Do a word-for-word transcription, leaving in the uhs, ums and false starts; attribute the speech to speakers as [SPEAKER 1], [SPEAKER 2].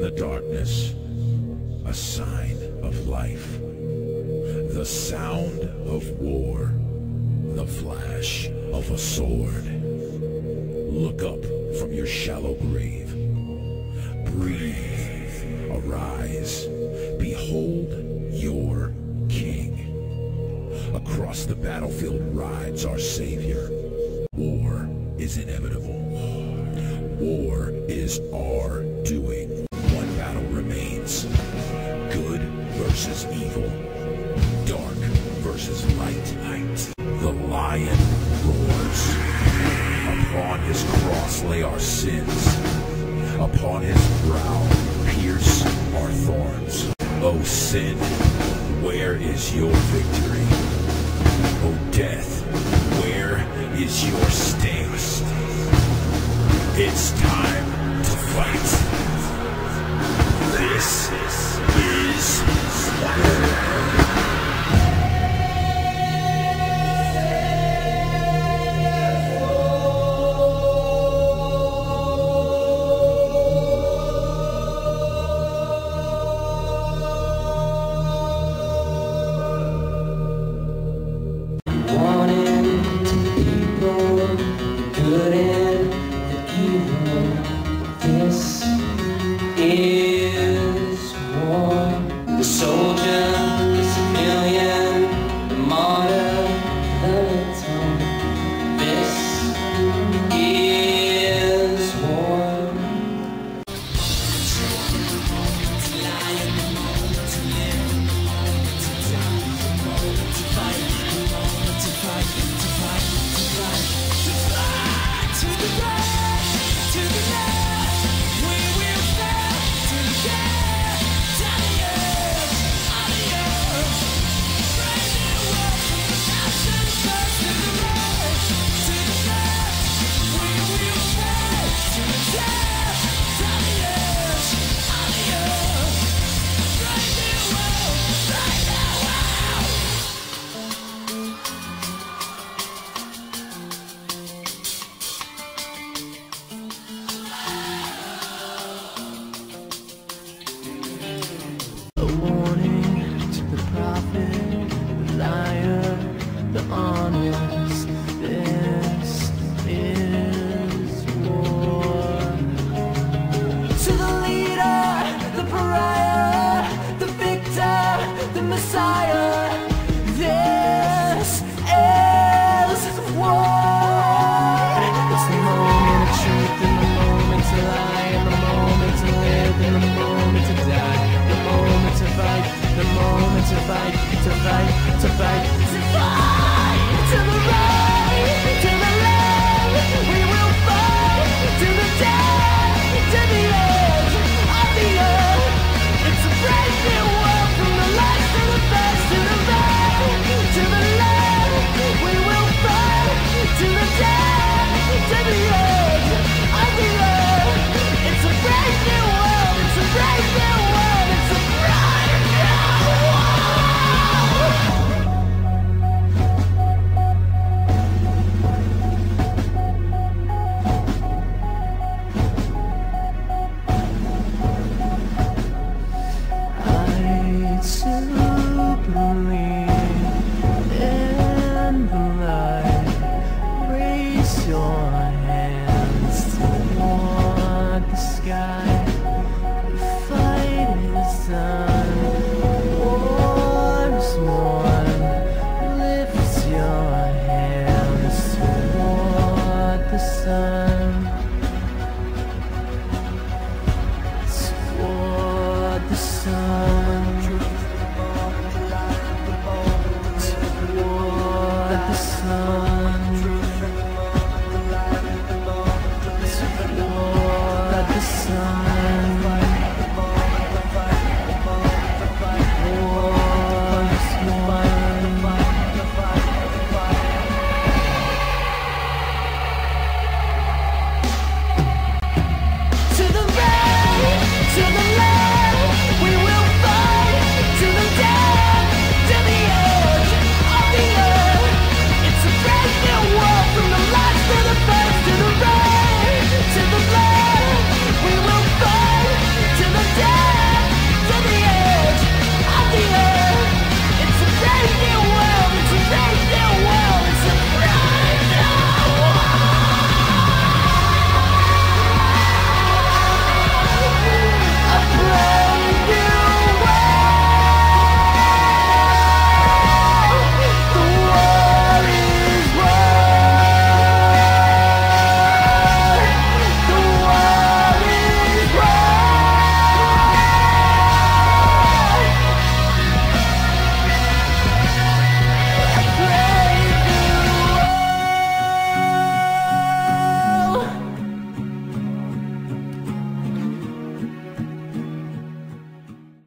[SPEAKER 1] the darkness, a sign of life. The sound of war, the flash of a sword. Look up from your shallow grave. Breathe, arise, behold your king. Across the battlefield rides our savior. War is inevitable. War is our doing. One battle remains. Good versus evil. Dark versus light. Light. The lion roars. Upon his cross lay our sins. Upon his brow pierce our thorns. O sin, where is your victory? O death, where is your sting? It's time to fight. This is war.
[SPEAKER 2] Good and the evil. This is